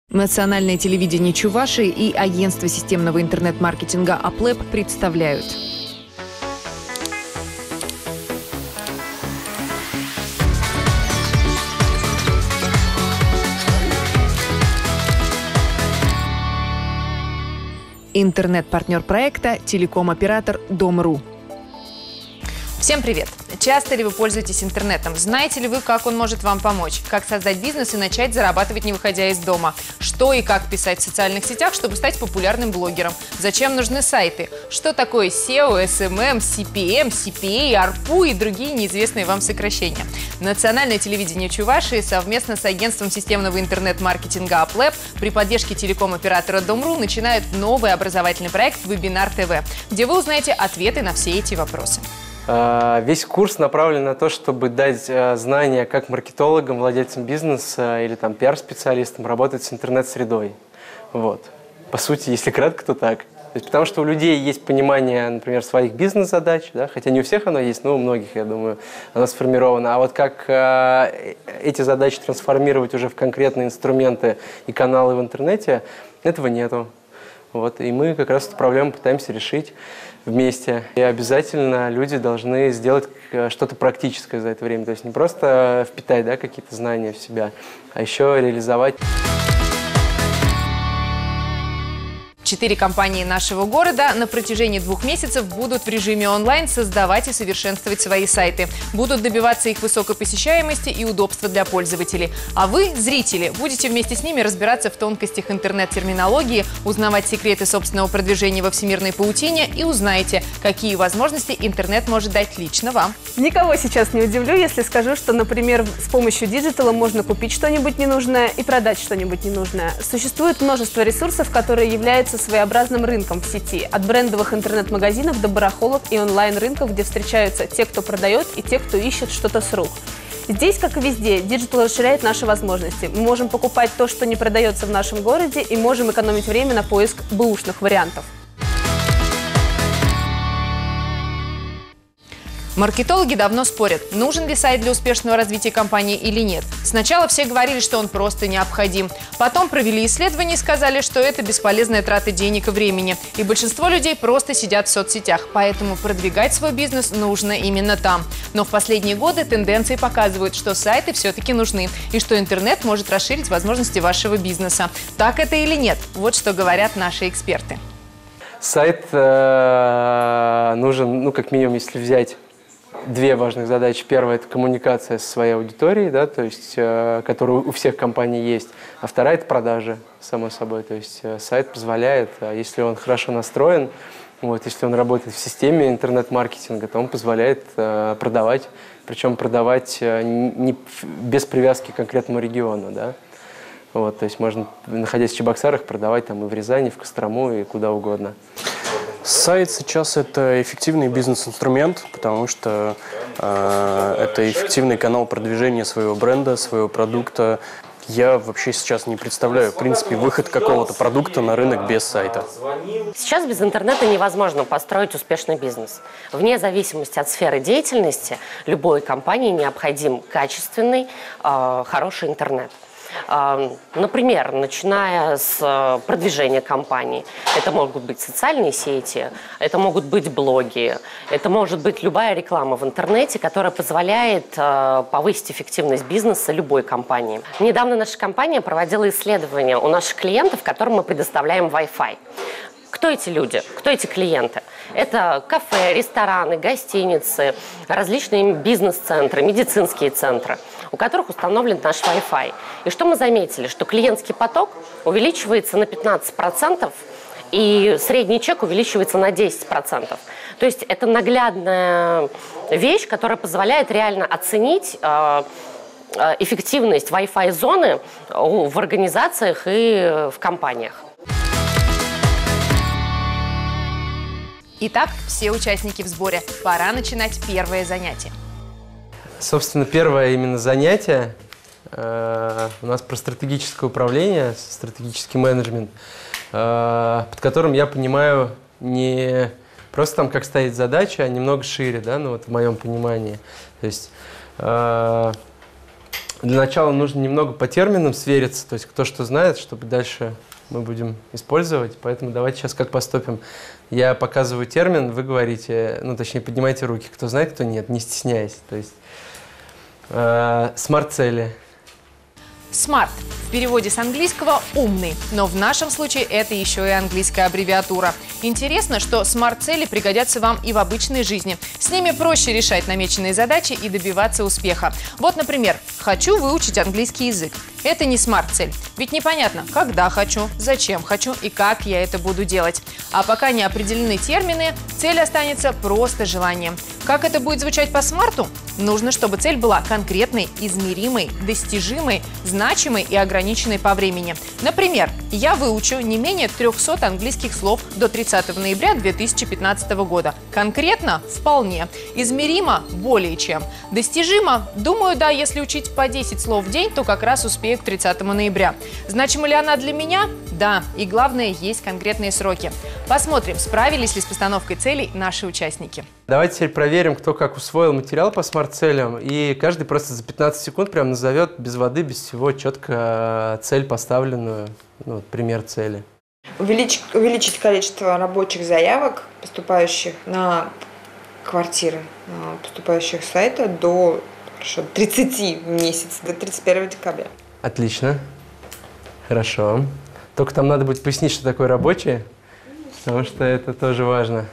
Национальное телевидение Чувашии и агентство системного интернет-маркетинга Аплэп представляют. Интернет-партнер проекта – телеком-оператор Дом.ру. Всем привет! Часто ли вы пользуетесь интернетом? Знаете ли вы, как он может вам помочь? Как создать бизнес и начать зарабатывать, не выходя из дома? Что и как писать в социальных сетях, чтобы стать популярным блогером? Зачем нужны сайты? Что такое SEO, SMM, CPM, CPA, ARPU и другие неизвестные вам сокращения? Национальное телевидение Чувашии совместно с агентством системного интернет-маркетинга Аплэп при поддержке телеком-оператора Дом.ру начинают новый образовательный проект «Вебинар ТВ», где вы узнаете ответы на все эти вопросы. Весь курс направлен на то, чтобы дать знания как маркетологам, владельцам бизнеса или там пиар-специалистам работать с интернет-средой. Вот. По сути, если кратко, то так. То есть, потому что у людей есть понимание, например, своих бизнес-задач, да, хотя не у всех оно есть, но у многих, я думаю, оно сформировано. А вот как эти задачи трансформировать уже в конкретные инструменты и каналы в интернете, этого нету. Вот. И мы как раз эту проблему пытаемся решить вместе. И обязательно люди должны сделать что-то практическое за это время. То есть не просто впитать, да, какие-то знания в себя, а еще реализовать. 4 компании нашего города на протяжении 2 месяцев будут в режиме онлайн создавать и совершенствовать свои сайты. Будут добиваться их высокой посещаемости и удобства для пользователей. А вы, зрители, будете вместе с ними разбираться в тонкостях интернет-терминологии, узнавать секреты собственного продвижения во всемирной паутине и узнаете, какие возможности интернет может дать лично вам. Никого сейчас не удивлю, если скажу, что, например, с помощью диджитала можно купить что-нибудь ненужное и продать что-нибудь ненужное. Существует множество ресурсов, которые являются своеобразным рынком в сети. От брендовых интернет-магазинов до барахолок и онлайн-рынков, где встречаются те, кто продает, и те, кто ищет что-то с рук. Здесь, как и везде, диджитал расширяет наши возможности. Мы можем покупать то, что не продается в нашем городе, и можем экономить время на поиск бэушных вариантов. Маркетологи давно спорят, нужен ли сайт для успешного развития компании или нет. Сначала все говорили, что он просто необходим. Потом провели исследование и сказали, что это бесполезная трата денег и времени. И большинство людей просто сидят в соцсетях. Поэтому продвигать свой бизнес нужно именно там. Но в последние годы тенденции показывают, что сайты все-таки нужны. И что интернет может расширить возможности вашего бизнеса. Так это или нет? Вот что говорят наши эксперты. Сайт нужен, как минимум, если взять 2 важных задачи. Первая – это коммуникация со своей аудиторией, да, то есть, которая у всех компаний есть. А вторая – это продажи, само собой. То есть сайт позволяет, если он хорошо настроен, вот, если он работает в системе интернет-маркетинга, то он позволяет продавать, причем продавать без привязки к конкретному региону. Да. Вот, то есть можно, находясь в Чебоксарах, продавать там и в Рязани, и в Кострому, и куда угодно. Сайт сейчас это эффективный бизнес-инструмент, потому что это эффективный канал продвижения своего бренда, своего продукта. Я вообще сейчас не представляю, в принципе, выход какого-то продукта на рынок без сайта. Сейчас без интернета невозможно построить успешный бизнес. Вне зависимости от сферы деятельности любой компании необходим качественный, хороший интернет. Например, начиная с продвижения компании. Это могут быть социальные сети, это могут быть блоги, это может быть любая реклама в интернете, которая позволяет повысить эффективность бизнеса любой компании. Недавно наша компания проводила исследование у наших клиентов, которым мы предоставляем Wi-Fi. Кто эти люди? Кто эти клиенты? Это кафе, рестораны, гостиницы, различные бизнес-центры, медицинские центры, у которых установлен наш Wi-Fi. И что мы заметили? Что клиентский поток увеличивается на 15%, и средний чек увеличивается на 10%. То есть это наглядная вещь, которая позволяет реально оценить эффективность Wi-Fi зоны в организациях и в компаниях. Итак, все участники в сборе. Пора начинать первое занятие. Собственно, первое именно занятие у нас про стратегическое управление, стратегический менеджмент, под которым я понимаю не просто там, как ставить задачи, а немного шире, да, ну вот в моем понимании. То есть для начала нужно немного по терминам свериться, то есть кто что знает, чтобы дальше мы будем использовать. Поэтому давайте сейчас как поступим. Я показываю термин, вы говорите, ну точнее поднимайте руки, кто знает, кто нет, не стесняясь. То есть смарт-цели. Smart в переводе с английского «умный», но в нашем случае это еще и английская аббревиатура. Интересно, что смарт-цели пригодятся вам и в обычной жизни. С ними проще решать намеченные задачи и добиваться успеха. Вот, например, «хочу выучить английский язык». Это не смарт-цель, ведь непонятно, когда хочу, зачем хочу и как я это буду делать. А пока не определены термины, цель останется просто желанием. Как это будет звучать по смарту? Нужно, чтобы цель была конкретной, измеримой, достижимой, значимой и ограниченной по времени. Например, я выучу не менее 300 английских слов до 30 ноября 2015 года. Конкретно? Вполне. Измеримо? Более чем. Достижимо? Думаю, да, если учить по 10 слов в день, то как раз успею к 30 ноября. Значима ли она для меня? Да. И главное, есть конкретные сроки. Посмотрим, справились ли с постановкой целей наши участники. Давайте теперь проверим, кто как усвоил материал по смарт-целям. И каждый просто за 15 секунд прям назовет без воды, без всего четко цель поставленную, ну, пример цели. Увеличить количество рабочих заявок, поступающих на квартиры, поступающих с сайта до 30 в месяц, до 31 декабря. Отлично. Хорошо. Только там надо будет пояснить, что такое рабочие, потому что это тоже важно.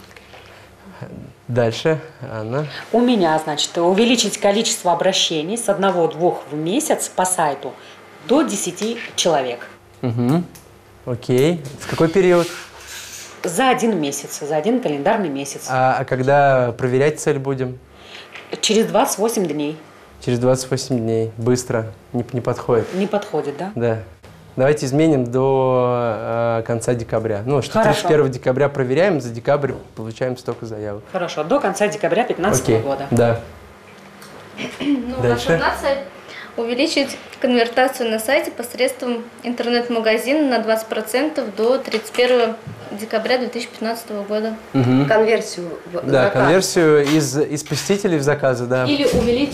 Дальше, Анна. У меня, значит, увеличить количество обращений с 1-2 в месяц по сайту до 10 человек. Угу. Окей. В какой период? За 1 месяц, за 1 календарный месяц. А когда проверять цель будем? Через 28 дней. Через 28 дней. Быстро. Не подходит. Не подходит, да? Да. Давайте изменим до конца декабря. Ну, что 31 декабря проверяем, за декабрь получаем столько заявок. Хорошо, до конца декабря 2015 года. Да. Дальше. Наша цель – увеличить конвертацию на сайте посредством интернет-магазина на 20% до 31 декабря 2015 года. Угу. Конверсию в заказ. Да, конверсию из посетителей в заказы, да. Или увеличить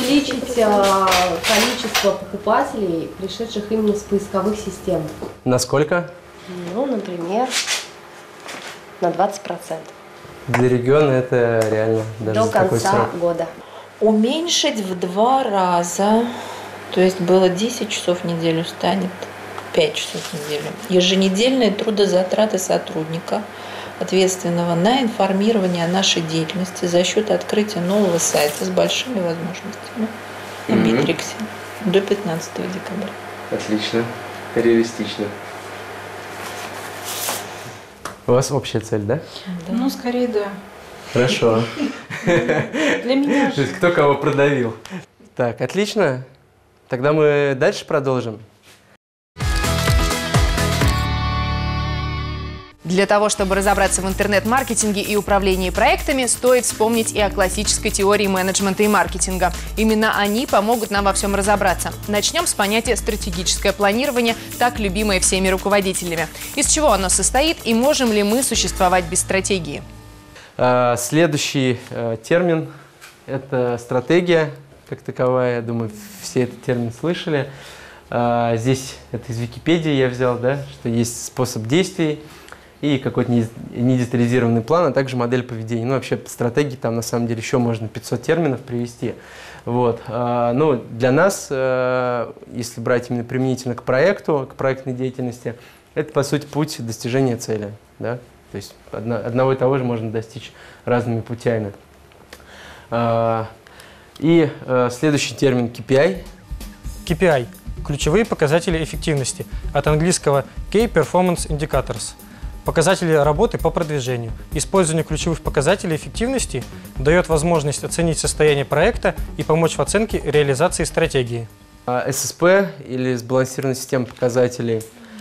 количество покупателей, пришедших именно с поисковых систем. Насколько? Ну, например, на 20%. Для региона это реально даже до конца года. Уменьшить в 2 раза, то есть было 10 часов в неделю, станет 5 часов в неделю. Еженедельные трудозатраты сотрудника, ответственного на информирование о нашей деятельности за счет открытия нового сайта с большими возможностями на Битриксе до 15 декабря. Отлично, реалистично. У вас общая цель, да? Да. Ну, скорее, да. Хорошо. Для меня. То есть кто кого продавил. Так, отлично. Тогда мы дальше продолжим. Для того, чтобы разобраться в интернет-маркетинге и управлении проектами, стоит вспомнить и о классической теории менеджмента и маркетинга. Именно они помогут нам во всем разобраться. Начнем с понятия «стратегическое планирование», так любимое всеми руководителями. Из чего оно состоит и можем ли мы существовать без стратегии? Следующий термин – это стратегия как таковая. Я думаю, все этот термин слышали. Здесь это из Википедии я взял, да, что есть способ действий и какой-то недетализированный план, а также модель поведения. Ну, вообще, стратегии там на самом деле еще можно 500 терминов привести. Вот. Но для нас, если брать именно применительно к проекту, к проектной деятельности, это, по сути, путь достижения цели. Да? То есть одного и того же можно достичь разными путями. И следующий термин KPI. KPI – ключевые показатели эффективности, от английского Key Performance Indicators. Показатели работы по продвижению. Использование ключевых показателей эффективности дает возможность оценить состояние проекта и помочь в оценке реализации стратегии. ССП или сбалансированная система показателей.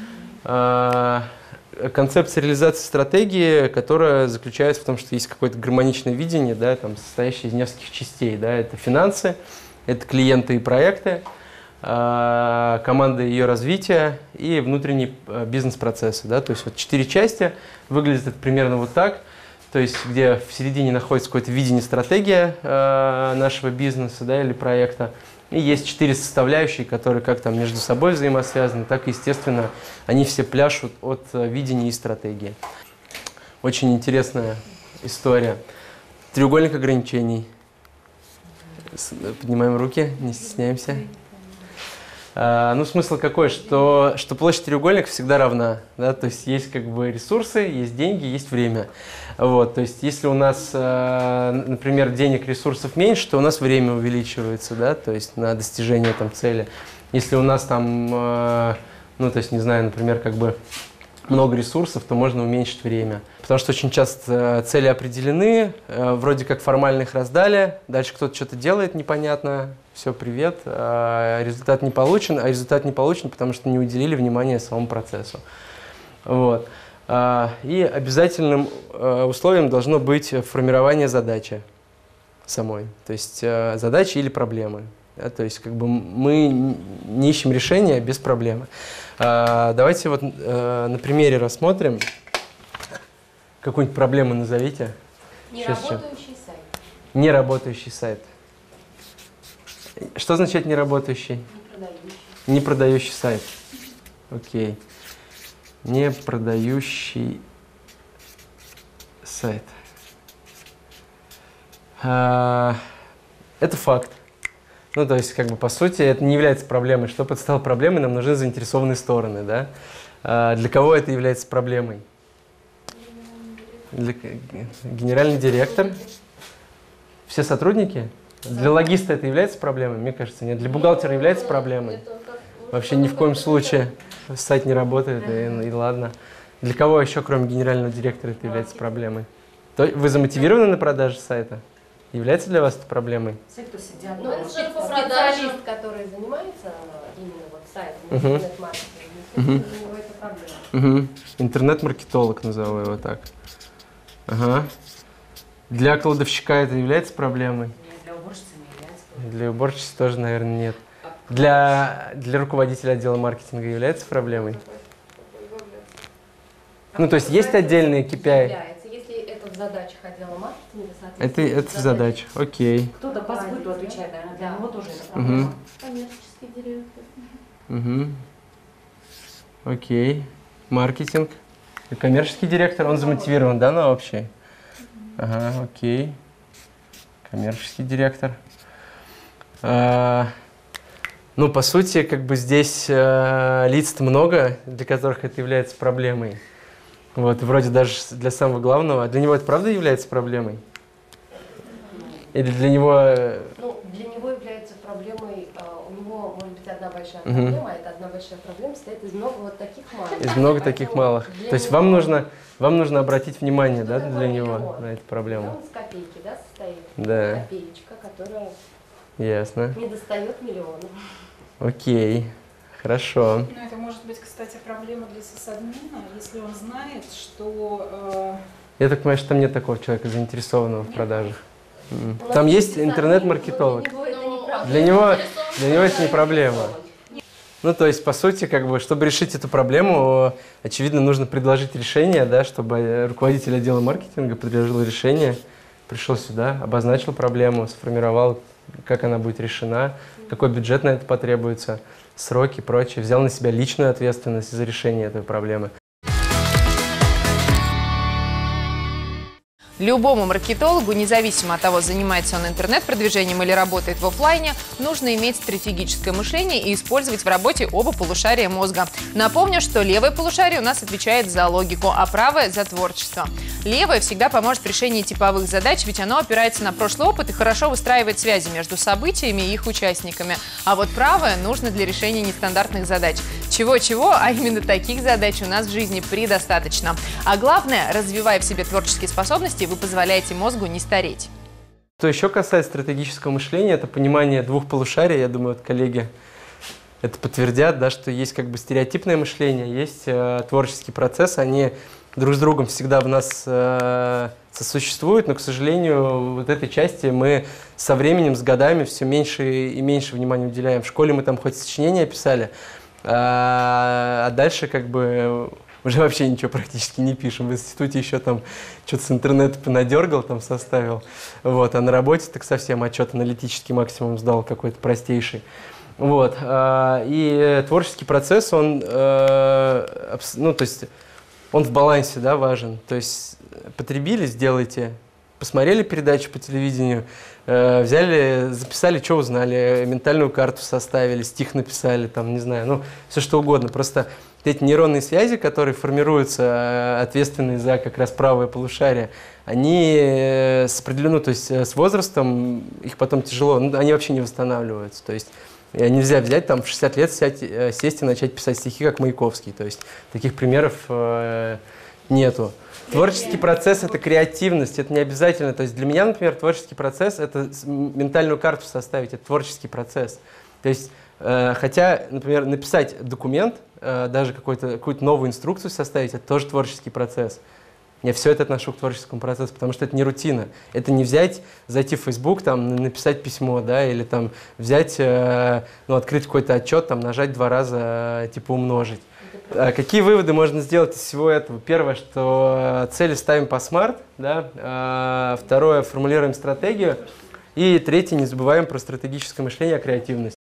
Концепция реализации стратегии, которая заключается в том, что есть какое-то гармоничное видение, да, там, состоящее из нескольких частей. Да, это финансы, это клиенты и проекты, команда ее развития и внутренние бизнес-процессы. Да, то есть вот 4 части, выглядит это примерно вот так, то есть где в середине находится какое-то видение, стратегия нашего бизнеса, да, или проекта, И есть 4 составляющие, которые как там между собой взаимосвязаны, так, естественно, они все пляшут от видения и стратегии. Очень интересная история. Треугольник ограничений. Поднимаем руки, не стесняемся. Ну, смысл какой, что площадь треугольника всегда равна, да, то есть есть как бы ресурсы, есть деньги, есть время. Вот, то есть если у нас, например, денег, ресурсов меньше, то у нас время увеличивается, да, то есть на достижение там цели. Если у нас там, ну, то есть, не знаю, например, как бы много ресурсов, то можно уменьшить время. Потому что очень часто цели определены, вроде как формально их раздали, дальше кто-то что-то делает непонятно, все, привет, результат не получен, а результат не получен, потому что не уделили внимания самому процессу. Вот. И обязательным условием должно быть формирование задачи самой, то есть задачи или проблемы. Да, то есть как бы мы не ищем решения без проблемы. Давайте вот на примере рассмотрим. Какую-нибудь проблему назовите. Неработающий сайт. Неработающий сайт. Что означает неработающий? Непродающий. Непродающий сайт. Окей. Непродающий сайт. Это факт. Ну, то есть, как бы, по сути, это не является проблемой. Чтобы это стало проблемой, нам нужны заинтересованные стороны, да? Для кого это является проблемой? Генеральный директор? Все сотрудники? Для логиста это является проблемой? Мне кажется, нет. Для бухгалтера является проблемой? Вообще ни в коем случае. Сайт не работает, и ладно. Для кого еще, кроме генерального директора, это является проблемой? Вы замотивированы на продаже сайта? Является для вас это проблемой? Ну, это специалист, который занимается именно вот сайтом, интернет-маркетингом, для него это проблема. Интернет-маркетолог, назову его так. Ага. Для кладовщика это является проблемой? Для уборщицы не является проблемой. Для уборщицы тоже, наверное, нет. Для руководителя отдела маркетинга является проблемой? Ну, то есть есть отдельные KPI? Если это в задачах отдела маркетинга, соответственно, Это в задачах, окей. Кто-то по сбыту отвечает, наверное, для него тоже это проблема. Коммерческий директор. Окей. Маркетинг. И коммерческий директор, он замотивирован, да, на общий? Ага, окей. Коммерческий директор. Ну, по сути, как бы здесь лиц много, для которых это является проблемой. Вот, вроде даже для самого главного. Для него это правда является проблемой? Или для него... Ну, для него является проблемой, у него может быть одна большая проблема, а эта одна большая проблема состоит из много вот таких малых. Из много таких малых. То есть вам нужно обратить внимание, да, для него на эту проблему? Он с копейки, да, состоит? Да. Копеечка, которая Ясно. не достает миллионов. Окей. Хорошо. Ну, это может быть, кстати, проблема для сисадмина, если он знает, что... Я так понимаю, что там нет такого человека, заинтересованного в продажах. Там есть интернет-маркетолог. Для него это не проблема. Ну, то есть, по сути, как бы, чтобы решить эту проблему, очевидно, нужно предложить решение, да, чтобы руководитель отдела маркетинга предложил решение, пришел сюда, обозначил проблему, сформировал, как она будет решена, какой бюджет на это потребуется, сроки и прочее, взял на себя личную ответственность за решение этой проблемы. Любому маркетологу, независимо от того, занимается он интернет-продвижением или работает в офлайне, нужно иметь стратегическое мышление и использовать в работе оба полушария мозга. Напомню, что левое полушарие у нас отвечает за логику, а правое – за творчество. Левое всегда поможет в решении типовых задач, ведь оно опирается на прошлый опыт и хорошо выстраивает связи между событиями и их участниками. А вот правое нужно для решения нестандартных задач. Чего-чего, а именно таких задач у нас в жизни предостаточно. А главное, развивая в себе творческие способности, вы позволяете мозгу не стареть. Что еще касается стратегического мышления, это понимание двух полушарий. Я думаю, вот коллеги это подтвердят, да, что есть как бы стереотипное мышление, есть творческий процесс, они друг с другом всегда в нас сосуществуют, но, к сожалению, вот этой части мы со временем, с годами все меньше и меньше внимания уделяем. В школе мы там хоть сочинения писали, а дальше как бы уже вообще ничего практически не пишем. В институте еще там что-то с интернета понадергал, там составил. Вот. А на работе так совсем отчет аналитический максимум сдал, какой-то простейший. Вот. И творческий процесс, он, ну, то есть, он в балансе, да, важен. То есть потребили, сделайте, посмотрели передачу по телевидению, взяли, записали, что узнали, ментальную карту составили, стих написали, там, не знаю, ну, все что угодно. Просто эти нейронные связи, которые формируются, ответственные за как раз правое полушарие, они с определенным, то есть с возрастом их потом тяжело, ну, они вообще не восстанавливаются. То есть нельзя взять там в 60 лет сесть и начать писать стихи, как Маяковский. То есть таких примеров нету. Творческий процесс – это креативность, это не обязательно. То есть для меня, например, творческий процесс – это ментальную карту составить, это творческий процесс. То есть, хотя, например, написать документ, даже какую-то новую инструкцию составить – это тоже творческий процесс. Я все это отношу к творческому процессу, потому что это не рутина. Это не взять, зайти в Facebook, там, написать письмо, да, или там взять, ну, открыть какой-то отчет, там, нажать 2 раза, типа умножить. Какие выводы можно сделать из всего этого? Первое, что цели ставим по смарт, да? Второе, формулируем стратегию. И третье, не забываем про стратегическое мышление, креативность.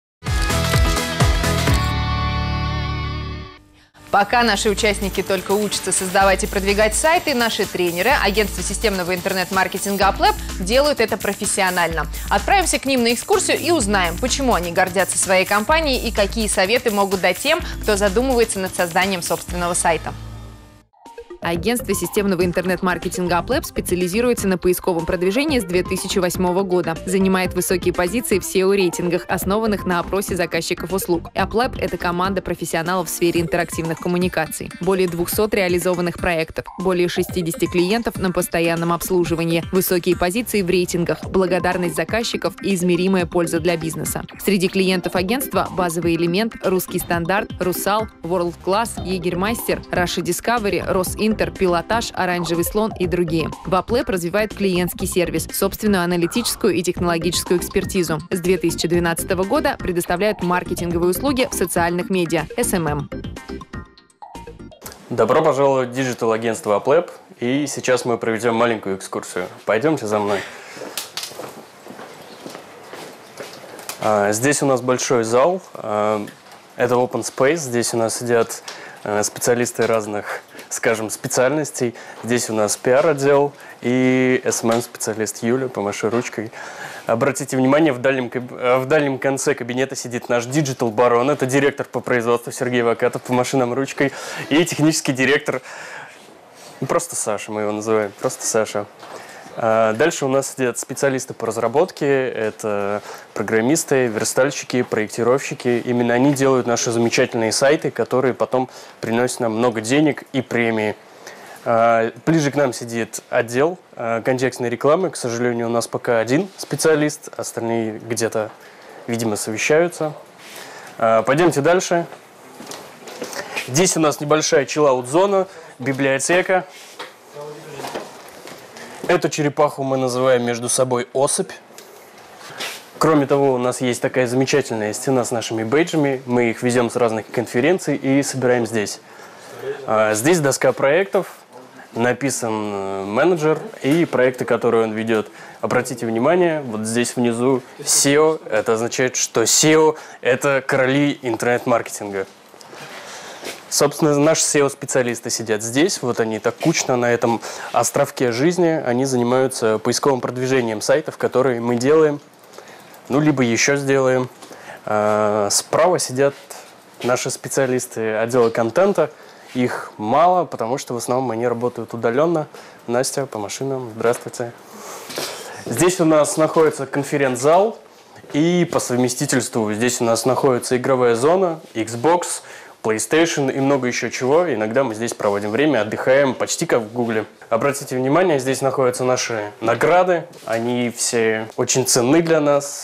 Пока наши участники только учатся создавать и продвигать сайты, наши тренеры, агентство системного интернет-маркетинга Аплэп, делают это профессионально. Отправимся к ним на экскурсию и узнаем, почему они гордятся своей компанией и какие советы могут дать тем, кто задумывается над созданием собственного сайта. Агентство системного интернет-маркетинга Аплэп специализируется на поисковом продвижении с 2008 года. Занимает высокие позиции в SEO-рейтингах, основанных на опросе заказчиков услуг. Аплэп – это команда профессионалов в сфере интерактивных коммуникаций. Более 200 реализованных проектов, более 60 клиентов на постоянном обслуживании, высокие позиции в рейтингах, благодарность заказчиков и измеримая польза для бизнеса. Среди клиентов агентства базовый элемент, русский стандарт, Русал, World Class, Егермастер, Russia Discovery, Росинтер, Пилотаж, Оранжевый слон и другие. В Аплэп развивает клиентский сервис, собственную аналитическую и технологическую экспертизу. С 2012 года предоставляют маркетинговые услуги в социальных медиа, SMM. Добро пожаловать в диджитал-агентство Аплэп. И сейчас мы проведем маленькую экскурсию. Пойдемте за мной. Здесь у нас большой зал. Это open space. Здесь у нас сидят специалисты разных, скажем, специальностей. Здесь у нас пиар-отдел и SMM-специалист Юля, помаши ручкой. Обратите внимание, в дальнем конце кабинета сидит наш диджитал-барон. Это директор по производству Сергей Вакатов, помаши нам ручкой. И технический директор, просто Саша, мы его называем, просто Саша. Дальше у нас сидят специалисты по разработке, это программисты, верстальщики, проектировщики. Именно они делают наши замечательные сайты, которые потом приносят нам много денег и премии. Ближе к нам сидит отдел контекстной рекламы. К сожалению, у нас пока один специалист, остальные где-то, видимо, совещаются. Пойдемте дальше. Здесь у нас небольшая чиллаут-зона, библиотека. Эту черепаху мы называем между собой особь. Кроме того, у нас есть такая замечательная стена с нашими бейджами. Мы их везем с разных конференций и собираем здесь. Здесь доска проектов, написан менеджер и проекты, которые он ведет. Обратите внимание, вот здесь внизу SEO. Это означает, что SEO – это короли интернет-маркетинга. Собственно, наши SEO-специалисты сидят здесь, вот они так кучно на этом островке жизни, они занимаются поисковым продвижением сайтов, которые мы делаем, ну, либо еще сделаем. Справа сидят наши специалисты отдела контента, их мало, потому что в основном они работают удаленно. Настя, по машинам, здравствуйте. Здесь у нас находится конференц-зал, и по совместительству здесь у нас находится игровая зона, Xbox, PlayStation и много еще чего. Иногда мы здесь проводим время, отдыхаем, почти как в Гугле. Обратите внимание, здесь находятся наши награды. Они все очень ценны для нас.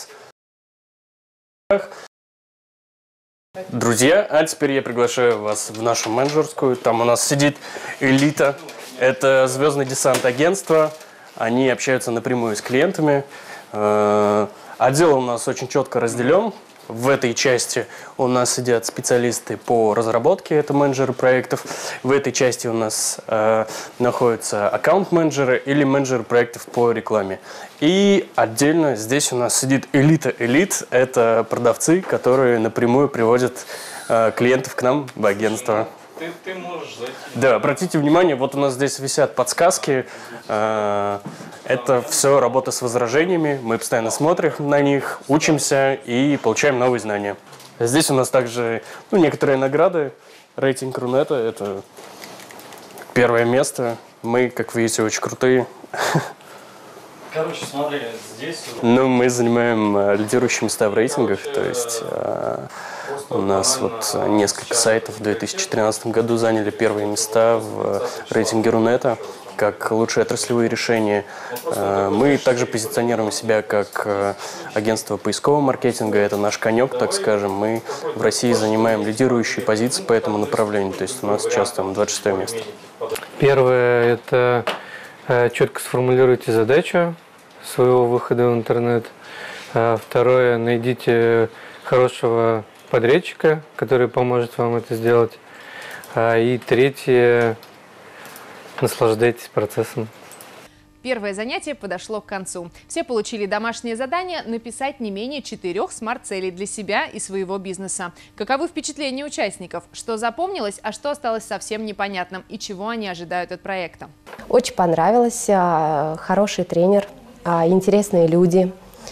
Друзья, а теперь я приглашаю вас в нашу менеджерскую. Там у нас сидит элита. Это звездный десант агентства. Они общаются напрямую с клиентами. Отдел у нас очень четко разделен. В этой части у нас сидят специалисты по разработке, это менеджеры проектов. В этой части у нас находятся аккаунт-менеджеры или менеджеры проектов по рекламе. И отдельно здесь у нас сидит элита элит. Это продавцы, которые напрямую приводят клиентов к нам в агентство. Ты можешь зайти. Да, обратите внимание, вот у нас здесь висят подсказки. Это все работа с возражениями. Мы постоянно смотрим на них, учимся и получаем новые знания. Здесь у нас также некоторые награды. Рейтинг Рунета – это первое место. Мы, как вы видите, очень крутые. Короче, смотри, здесь... Мы занимаем лидирующие места в рейтингах. То есть у нас несколько сайтов в 2013 году заняли первые места в рейтинге Рунета как лучшие отраслевые решения. Мы также позиционируем себя как агентство поискового маркетинга. Это наш конек, так скажем. Мы в России занимаем лидирующие позиции по этому направлению. То есть у нас сейчас там 26 место. Первое – это четко сформулируйте задачу своего выхода в интернет. Второе – найдите хорошего подрядчика, который поможет вам это сделать. И третье – наслаждайтесь процессом. Первое занятие подошло к концу. Все получили домашнее задание написать не менее 4 смарт-целей для себя и своего бизнеса. Каковы впечатления участников? Что запомнилось, а что осталось совсем непонятным? И чего они ожидают от проекта? Очень понравилось. Хороший тренер, интересные люди,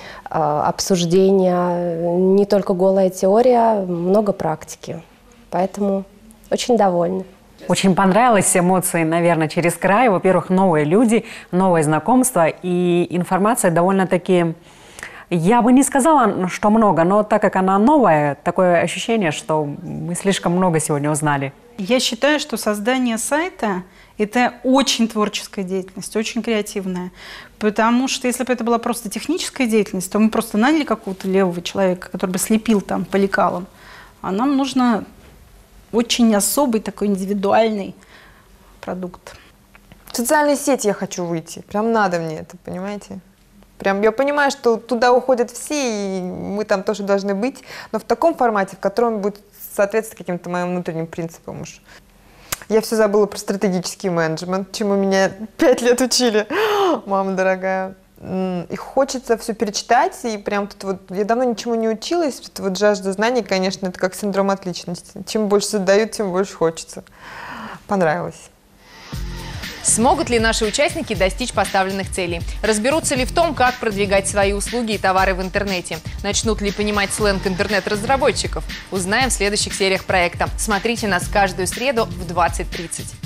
обсуждения. Не только голая теория, много практики. Поэтому очень довольны. Очень понравилось, эмоции, наверное, через край. Во-первых, новые люди, новые знакомства и информация довольно-таки, я бы не сказала, что много, но так как она новая, такое ощущение, что мы слишком много сегодня узнали. Я считаю, что создание сайта – это очень творческая деятельность, очень креативная. Потому что если бы это была просто техническая деятельность, то мы просто наняли какого-то левого человека, который бы слепил там по лекалам. А нам нужно очень особый такой индивидуальный продукт. В социальные сети я хочу выйти. Прям надо мне это, понимаете? Прям я понимаю, что туда уходят все, и мы там тоже должны быть, но в таком формате, в котором будет соответствовать каким-то моим внутренним принципам уж. Я все забыла про стратегический менеджмент, чему меня 5 лет учили, мама дорогая. И хочется все перечитать, и прям тут вот, я давно ничему не училась, это вот жажда знаний, конечно, это как синдром отличности. Чем больше задают, тем больше хочется. Понравилось. Смогут ли наши участники достичь поставленных целей? Разберутся ли в том, как продвигать свои услуги и товары в интернете? Начнут ли понимать сленг интернет-разработчиков? Узнаем в следующих сериях проекта. Смотрите нас каждую среду в 20:30.